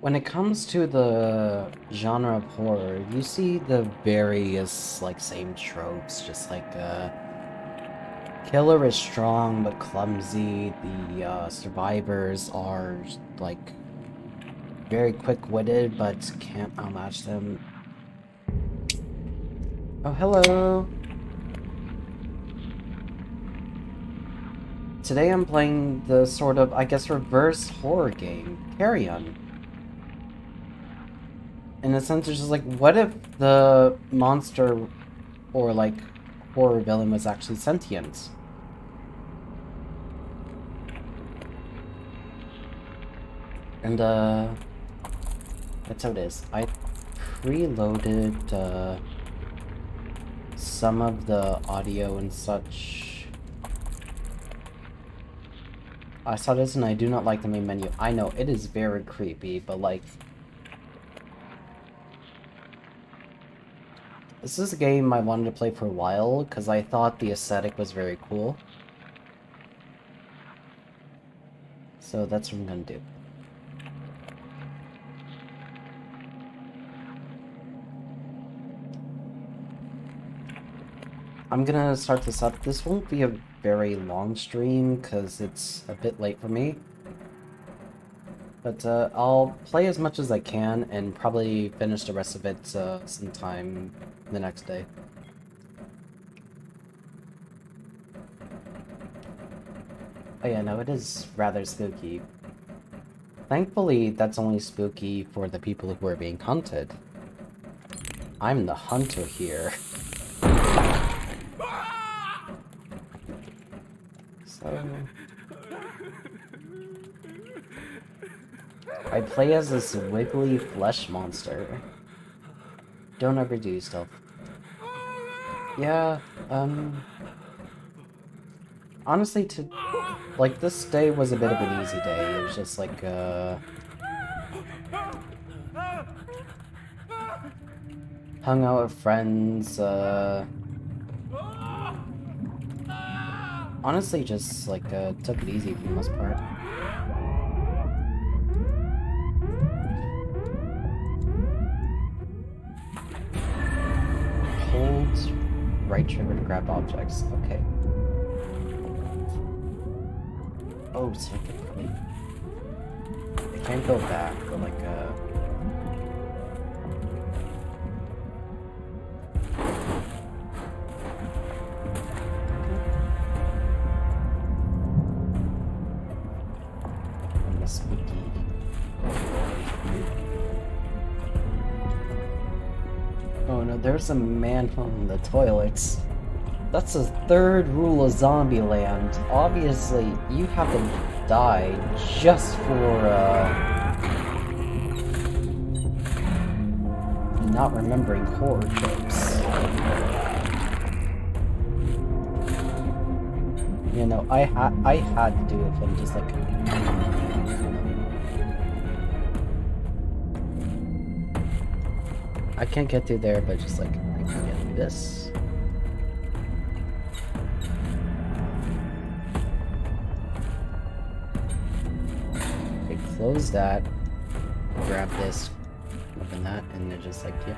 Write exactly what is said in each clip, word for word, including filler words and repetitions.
when it comes to the genre of horror, you see the various, like, same tropes, just like, uh... killer is strong but clumsy, the, uh, survivors are, like, very quick-witted but can't outmatch them. Oh, hello! Today I'm playing the sort of, I guess, reverse horror game, Carrion. In a sense, it's just like, what if the monster or, like, horror villain was actually sentient? And, uh, that's how it is. I preloaded, uh, some of the audio and such. I saw this and I do not like the main menu. I know, it is very creepy, but, like, this is a game I wanted to play for a while, because I thought the aesthetic was very cool. So that's what I'm gonna do. I'm gonna start this up. This won't be a very long stream, because it's a bit late for me. But uh, I'll play as much as I can, and probably finish the rest of it uh, sometime the next day. Oh yeah, no, it is rather spooky. Thankfully, that's only spooky for the people who are being hunted. I'm the hunter here. So... I play as this wiggly flesh monster. Don't ever do stuff. Yeah, um... honestly, to... like, this day was a bit of an easy day. It was just like, uh... hung out with friends, uh... honestly, just, like, uh, took it easy for the most part. Hold right trigger to grab objects. Okay. Oh, so I can probably... I can't go back, but like, uh... I'm the spooky. Oh no, there's a man on the toilets. That's the third rule of Zombieland. Obviously, you have to die just for, uh... not remembering horror tropes. You know, I had I had to do it with him, just like... I can't get through there, but just like, I can get through this. Okay, close that, grab this, open that, and they're just like, yeah.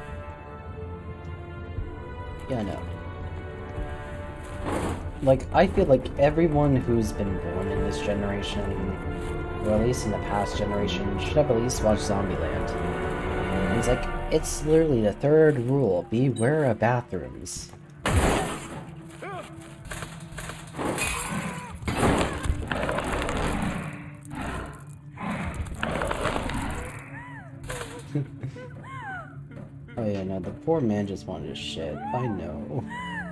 Yeah, no. Like, I feel like everyone who's been born in this generation, or at least in the past generation, should have at least watched Zombieland. And it's like, it's literally the third rule, beware of bathrooms. Oh yeah, no, the poor man just wanted to shit. I know.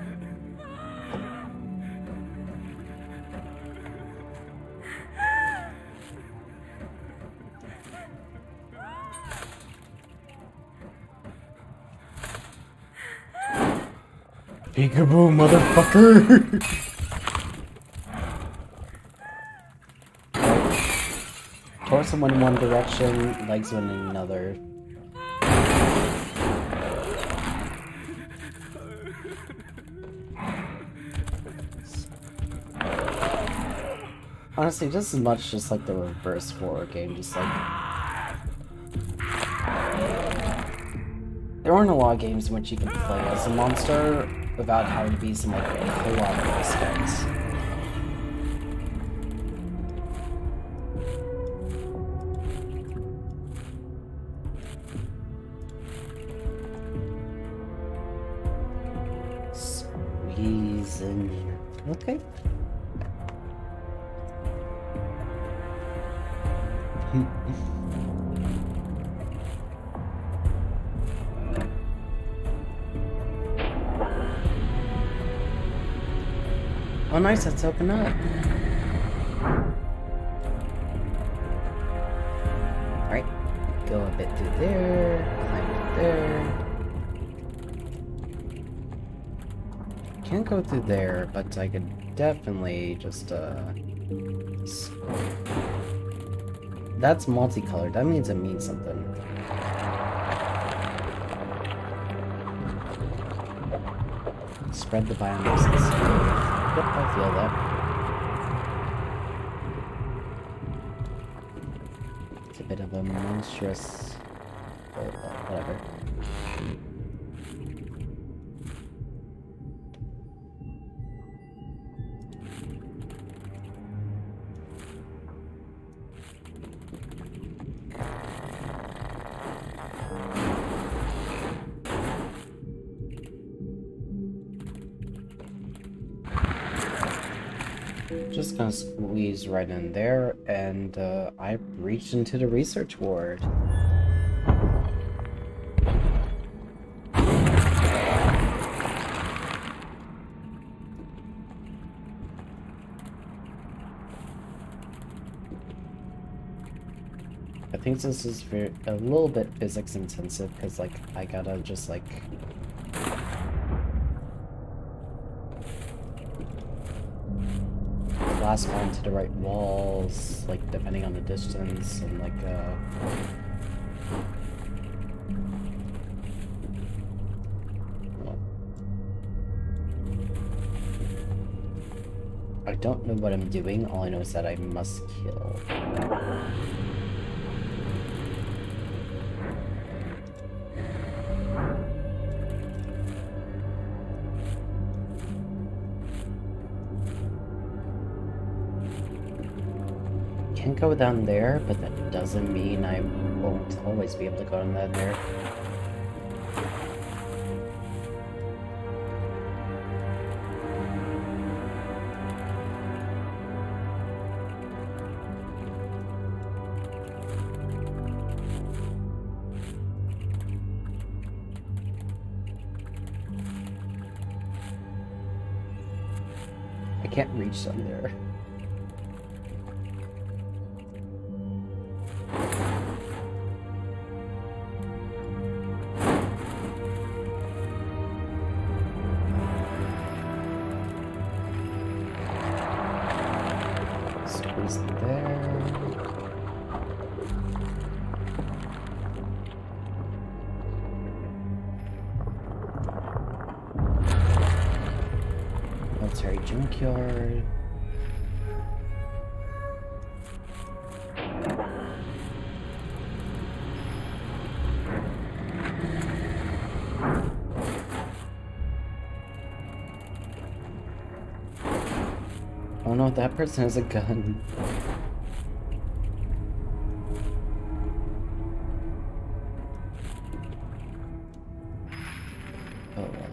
Peekaboo, motherfucker! Torso went in one direction, legs went in another. Honestly, just as much just like the reverse horror game, just like... There aren't a lot of games in which you can play as a monster without having to be some like co-op aspects. Squeeze in. Okay. Oh nice, let's open up. Alright, go a bit through there, climb through there. Can't go through there, but I could definitely just, uh... That's multicolored, that means it means something. Spread the biomass. Yep, I feel that. It's a bit of a monstrous... Oh, whatever. Just gonna squeeze right in there, and uh, I reached into the research ward. I think this is very, a little bit physics intensive, because like I gotta just like last one to the right walls, like depending on the distance, and like uh well, I don't know what I'm doing, all I know is that I must kill. Go down there, but that doesn't mean I won't always be able to go down there. I can't reach down there. Military junkyard. Oh no, that person has a gun. Oh well.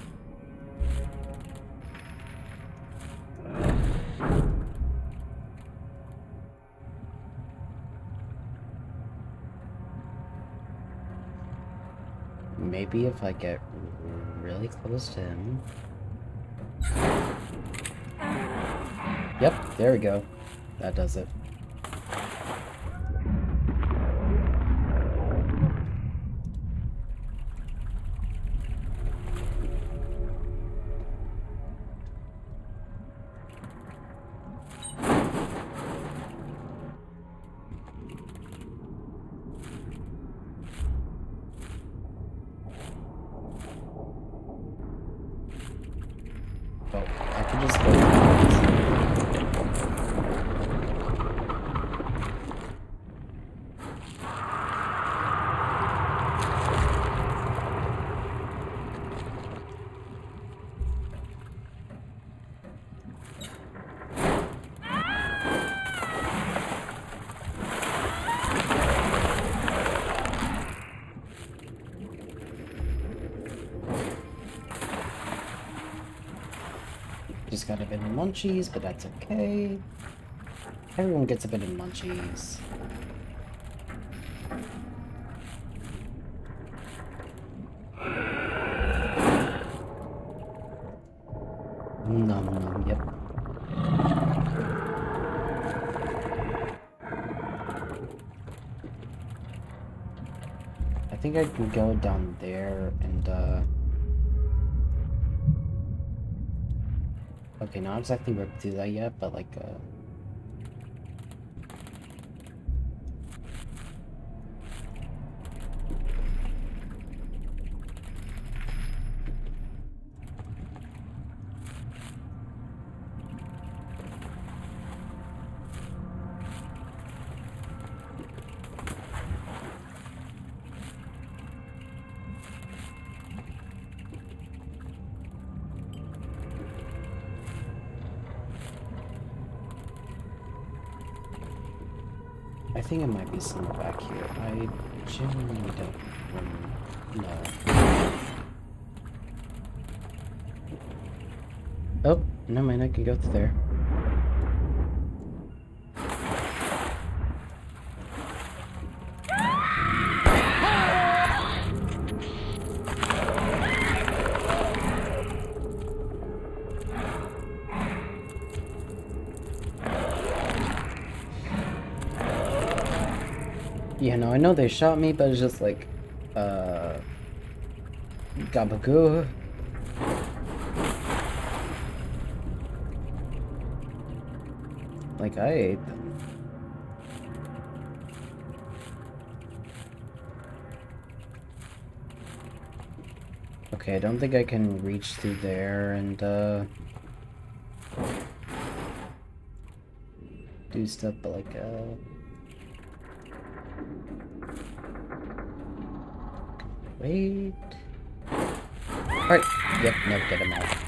Maybe if I get really close to him. Yep, there we go. That does it. Oh, I can just go. Just got a bit of munchies, but that's okay. Everyone gets a bit of munchies. Nom nom, yep. I think I can go down there and, uh... okay, not exactly rip through that yet, but, like, uh... I think it might be somewhere back here. I genuinely don't know. Oh, never mind, I can go through there. Yeah, no, I know they shot me, but it's just like, uh, gabagoo. Like, I ate them. Okay, I don't think I can reach through there and, uh, do stuff, but like, uh... wait. Alright. Yep, nope, get him out.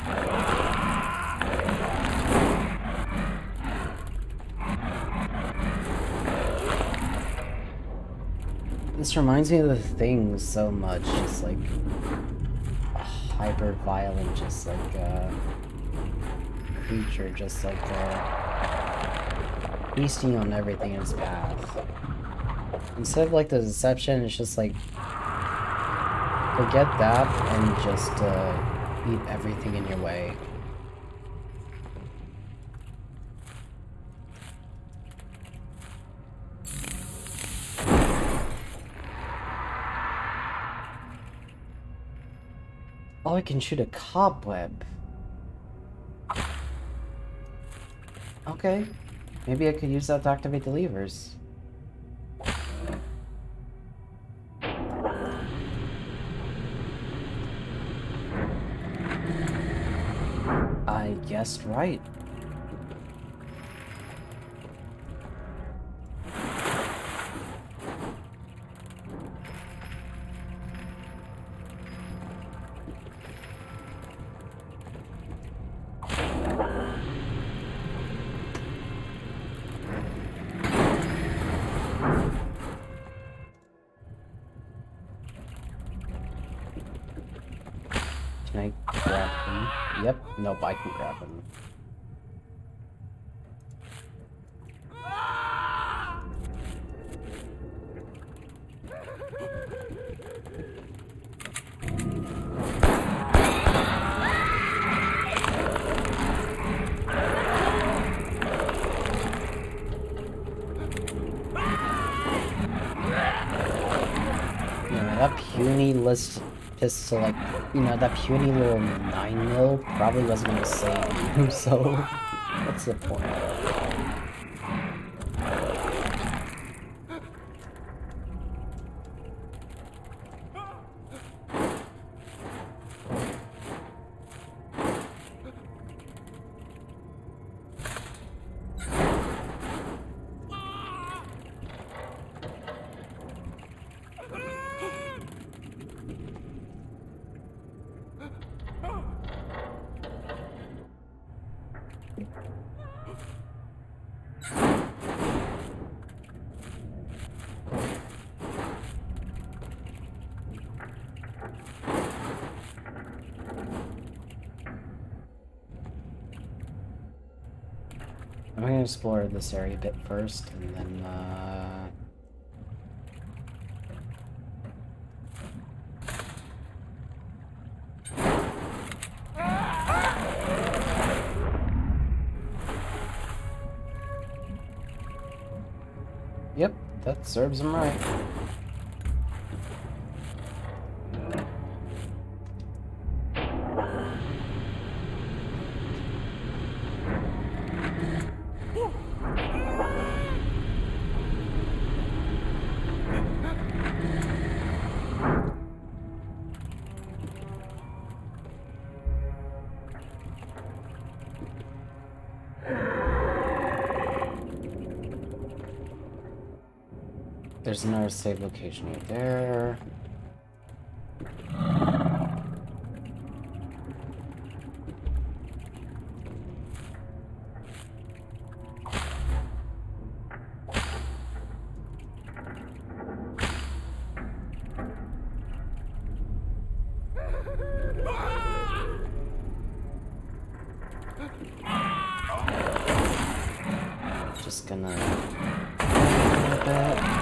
This reminds me of The Thing so much. Just like hyper violent, just like uh creature, just like uh feasting on everything in its path. Instead of like the deception, it's just like forget that and just uh, eat everything in your way. Oh, I can shoot a cobweb. Okay. Maybe I could use that to activate the levers. I guessed right. Can I grab him? Yep. Nope, I can grab him. That puny list pistol, like, you know, that puny little nine mil probably wasn't gonna save you, so what's the point? I'm gonna explore this area a bit first, and then, uh... Yep, that serves him right. There's another save location right there. Just gonna like that.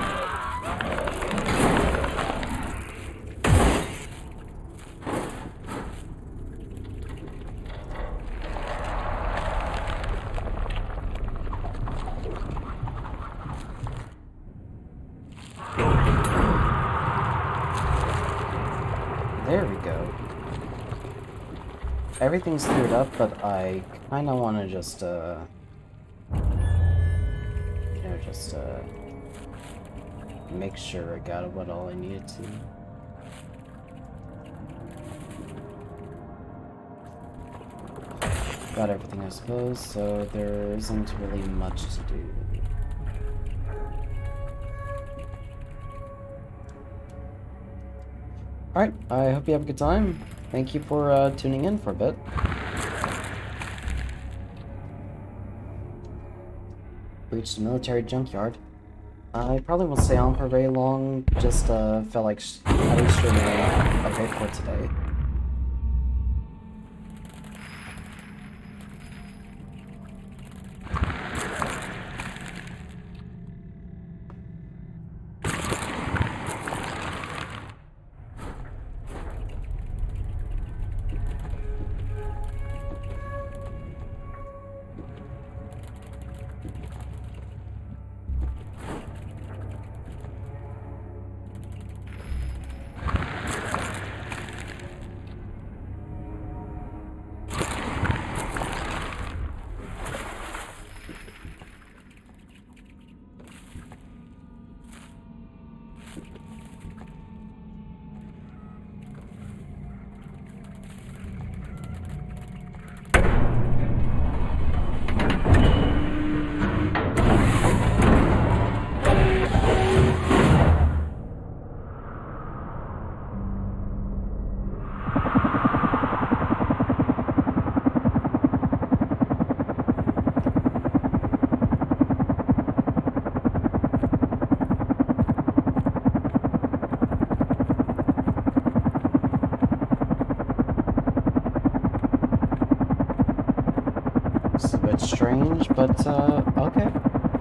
There we go. Everything's cleared up, but I kinda wanna just, uh... you know, just, uh... make sure I got what all I needed to. Got everything, I suppose, so there isn't really much to do. Alright, I hope you have a good time. Thank you for uh, tuning in for a bit. Reached the military junkyard. I probably won't stay on for very long, just uh, felt like sh at least streaming a bit for today. Strange, but uh, okay.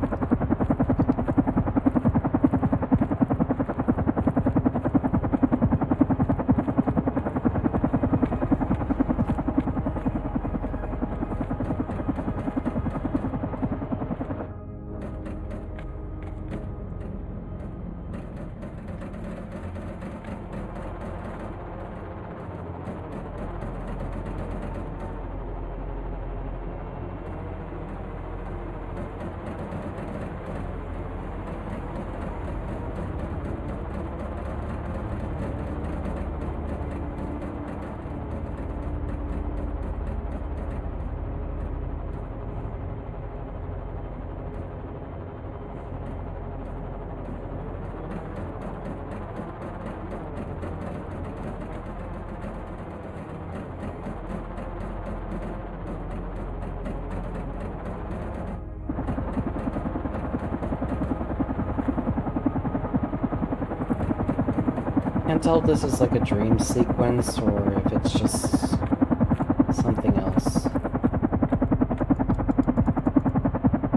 Can't tell if this is like a dream sequence or if it's just something else.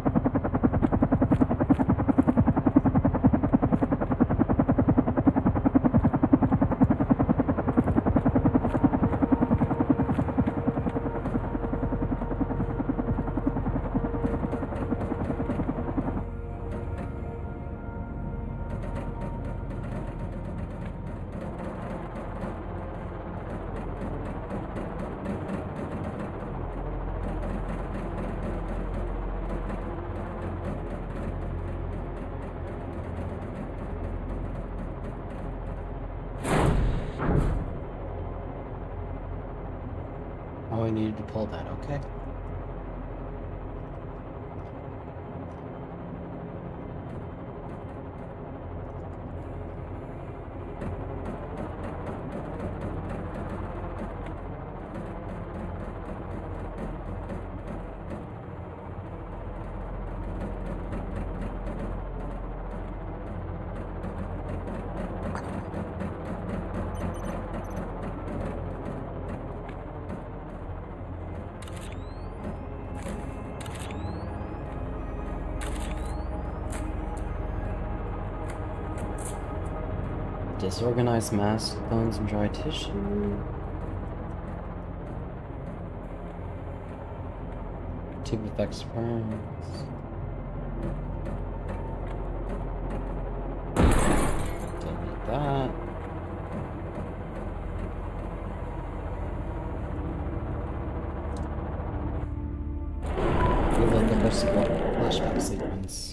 Oh, I needed to pull that, okay. Disorganized mass, bones, and dry tissue. Tube effect sperms. Delete that. Reload the first flashback sequence.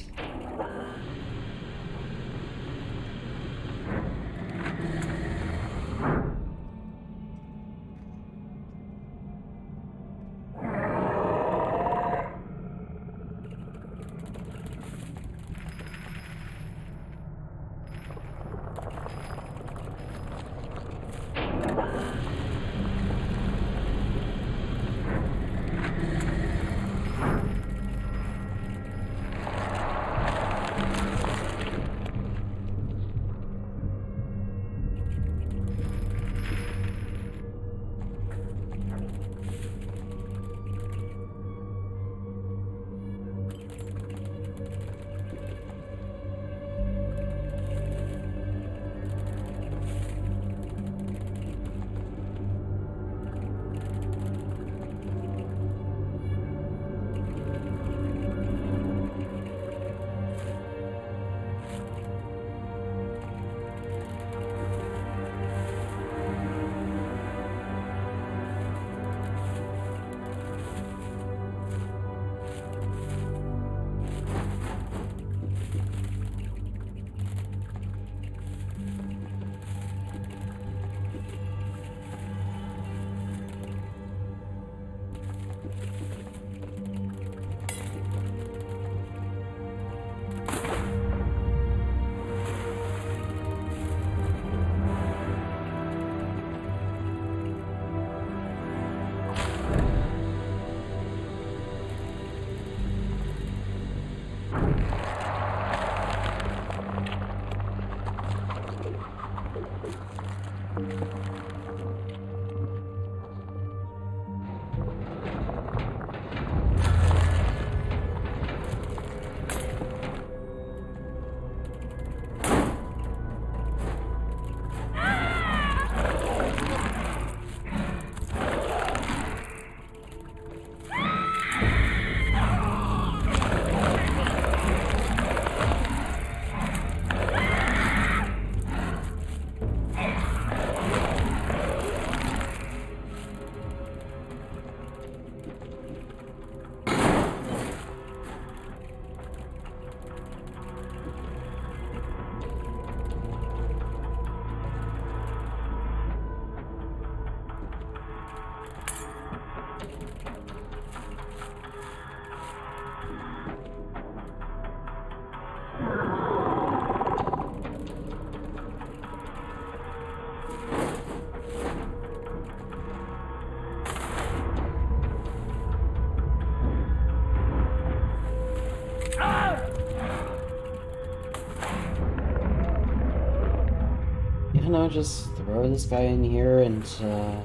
You know, just throw this guy in here and, uh,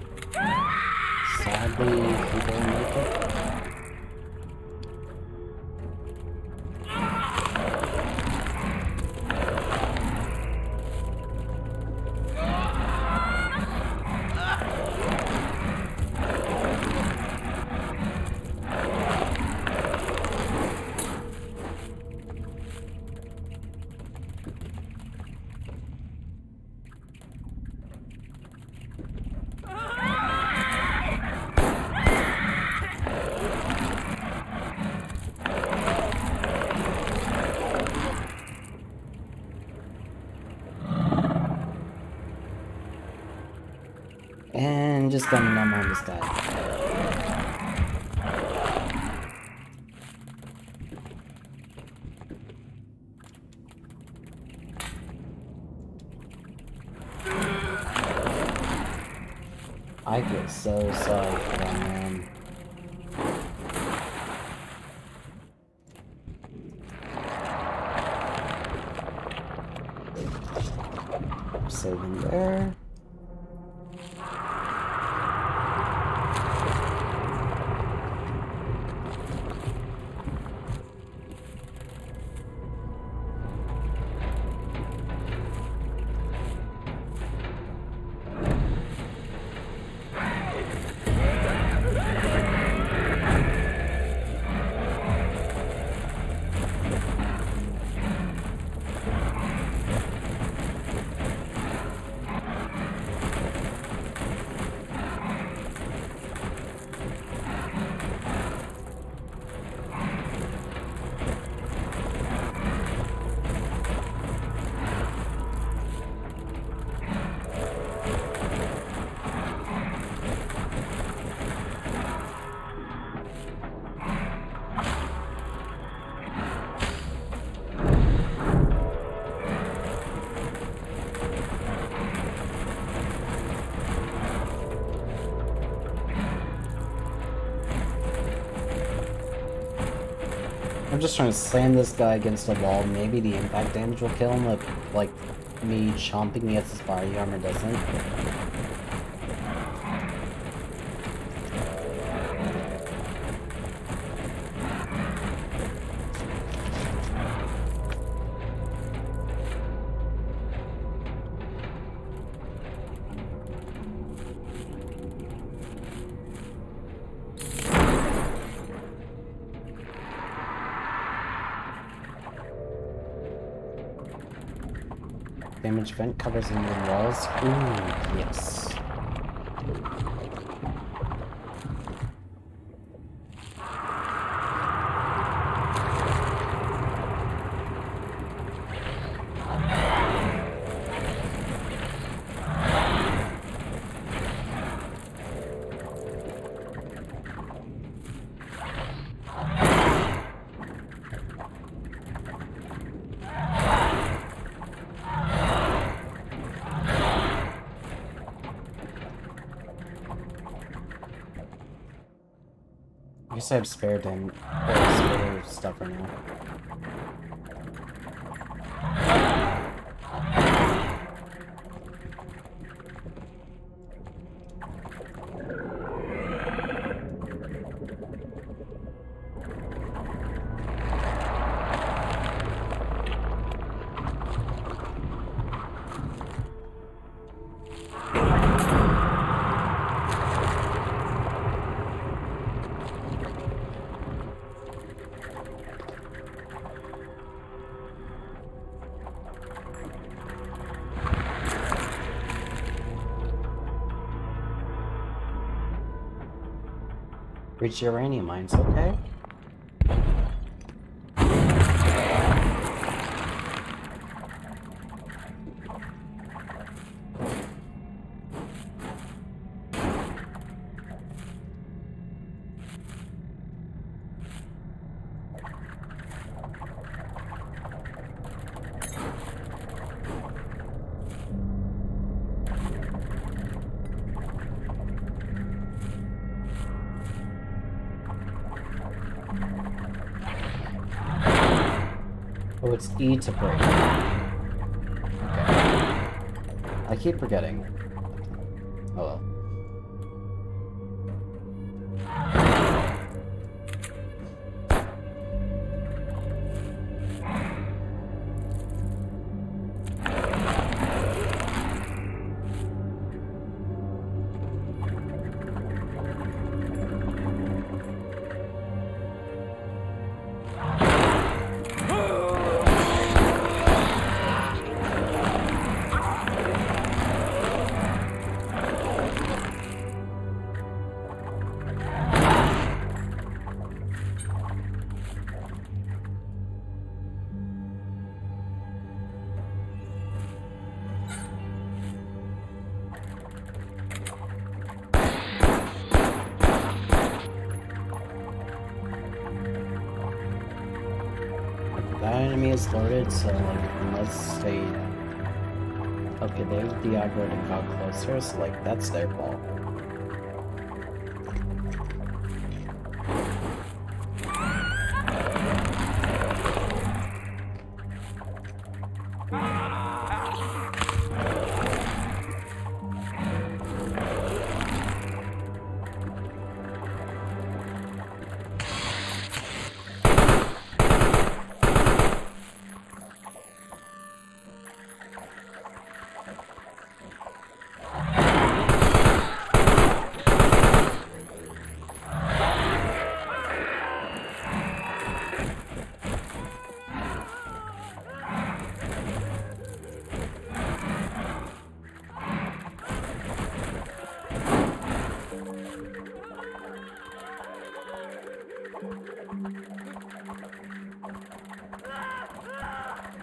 sadly, he don't make it. And just gonna numb on this guy. I feel so sorry for that man. Saving there. I'm just trying to slam this guy against the wall. Maybe the impact damage will kill him, like, like me chomping against his body armor doesn't. Damage vent covers in the walls. Ooh, yes. I guess I have spare damn or spare stuff right now. Reach the uranium mines, okay? Oh, it's E to break. Okay. I keep forgetting. Oh well. That enemy is loaded, so like unless they okay, they de-aggroed and got closer, so like that's their fault.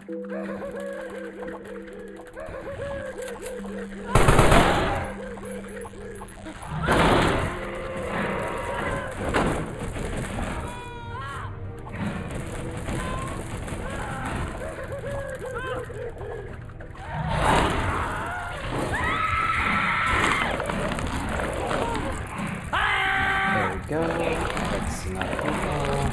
Go. That's not people.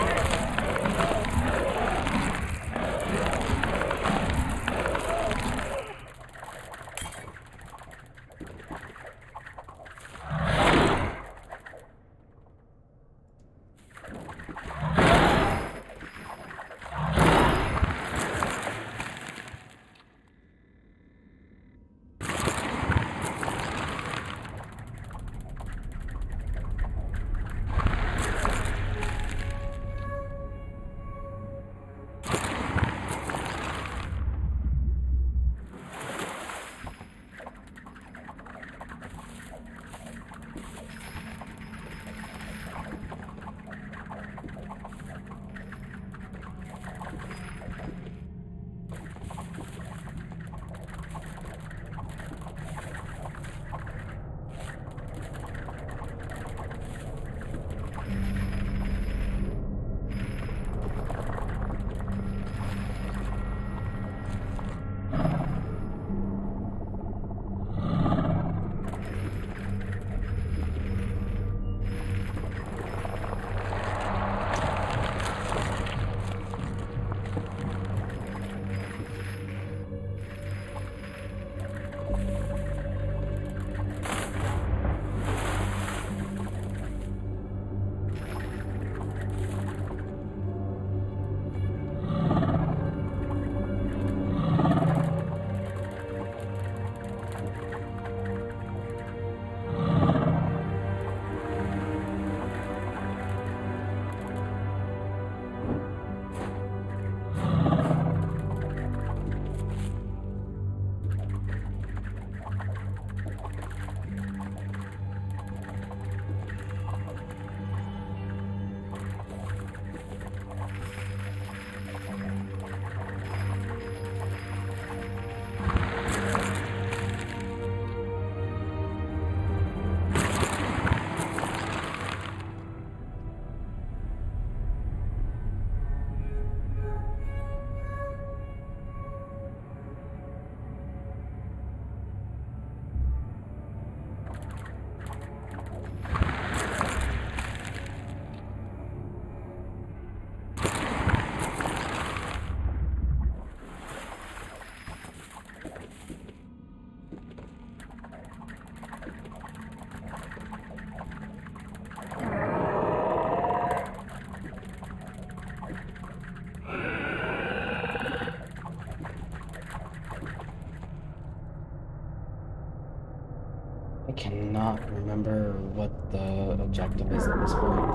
I cannot remember what the objective is at this point.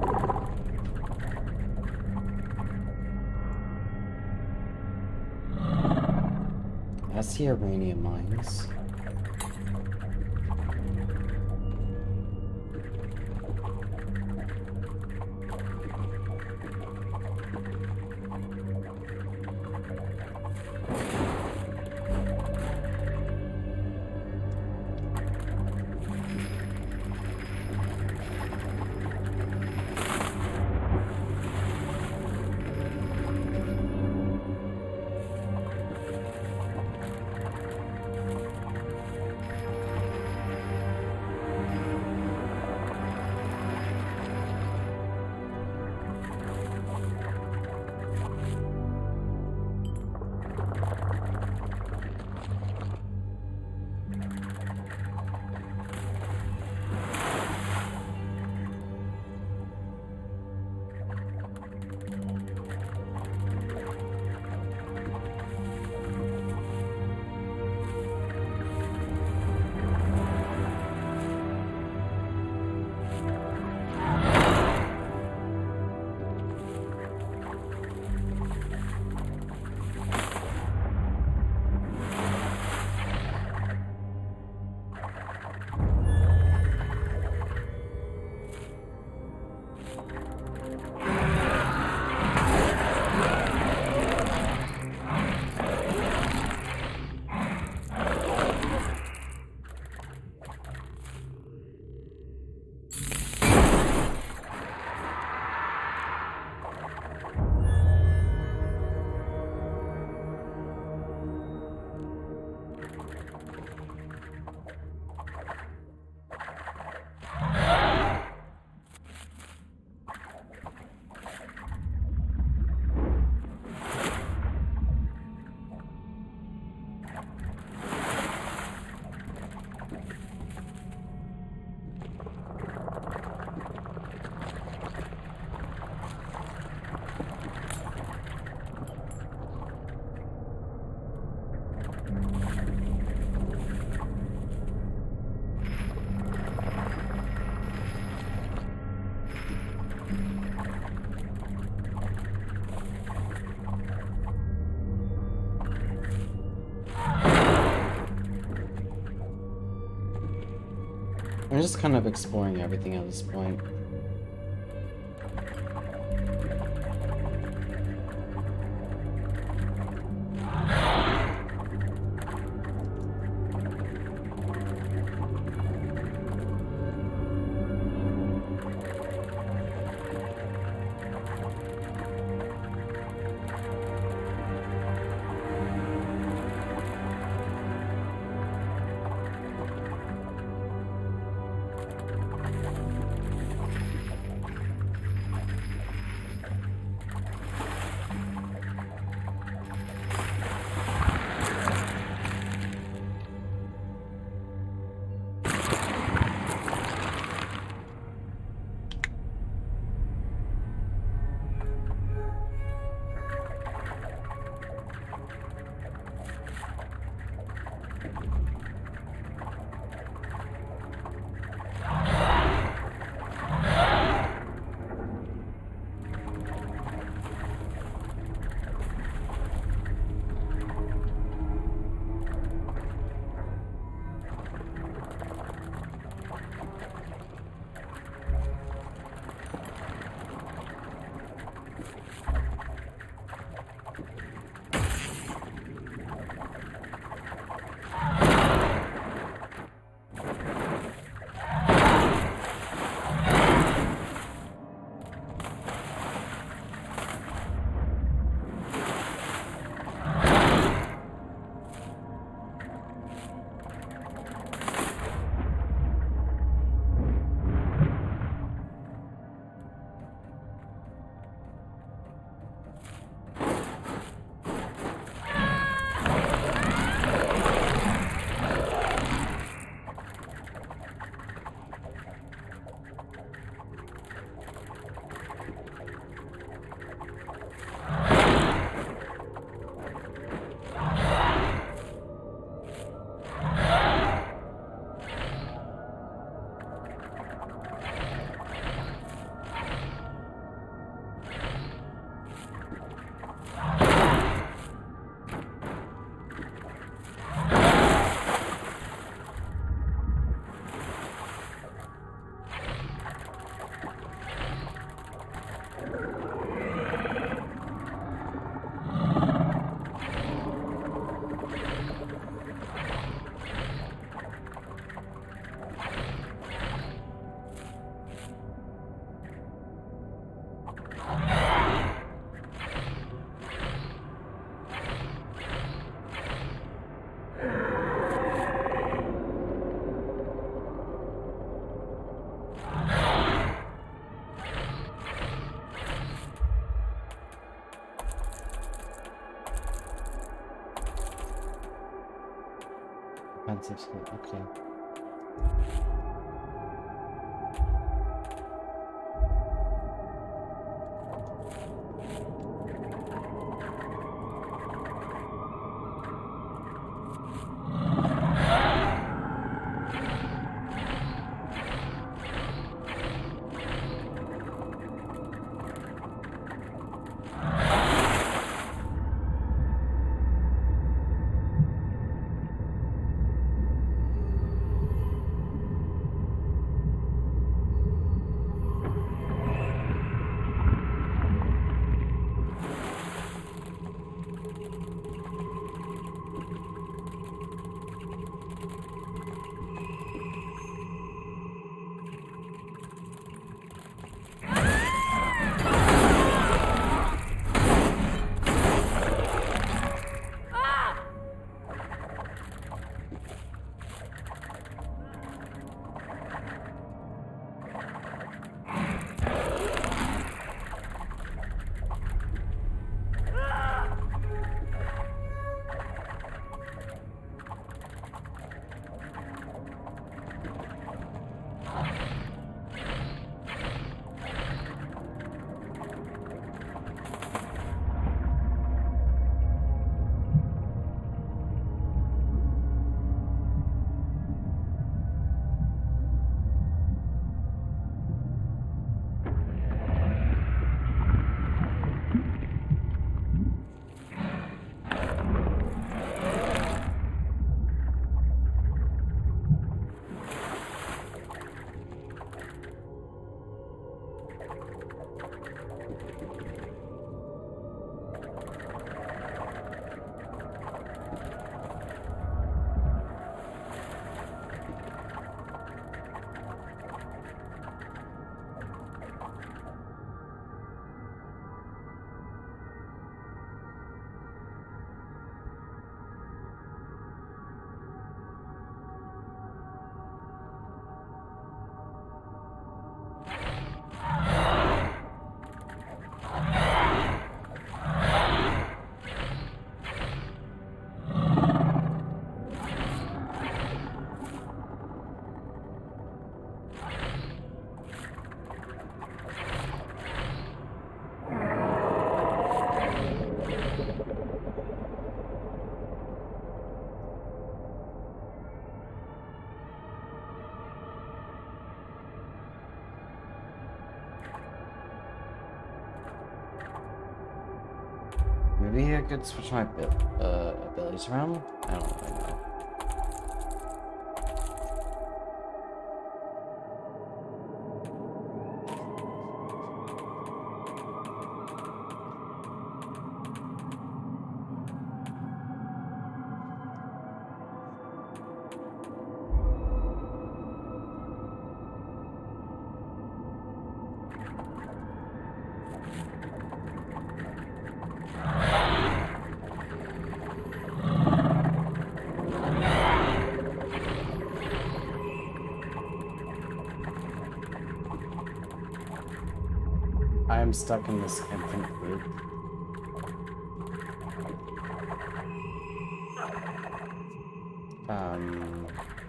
That's the uranium mines. I'm just kind of exploring everything at this point. Defensive skill, okay. Maybe I could switch my uh, abilities around? I don't really know. I'm stuck in this infinite loop. Um...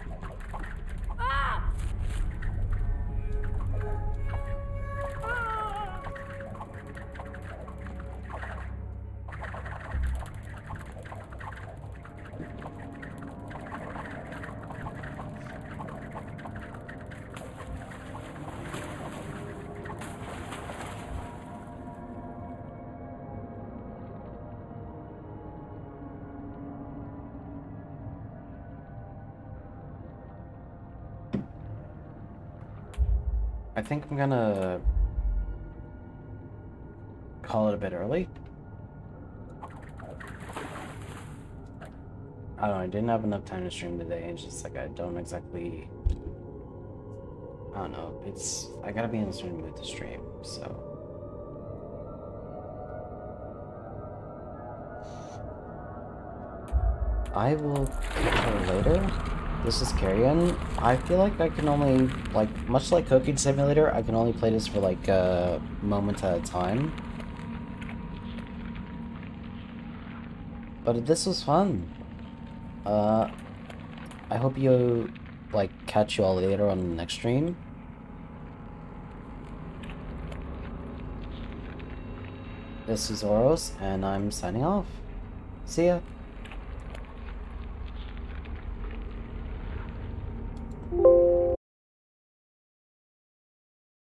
I think I'm gonna call it a bit early. I don't know, I didn't have enough time to stream today, and just like I don't exactly, I don't know, it's, I gotta be in a certain mood to stream, so. I will catch her later. This is Carrion. I feel like I can only, like, much like Cooking Simulator, I can only play this for, like, a moment at a time. But this was fun. Uh, I hope you, like, catch you all later on the next stream. This is Oros, and I'm signing off. See ya.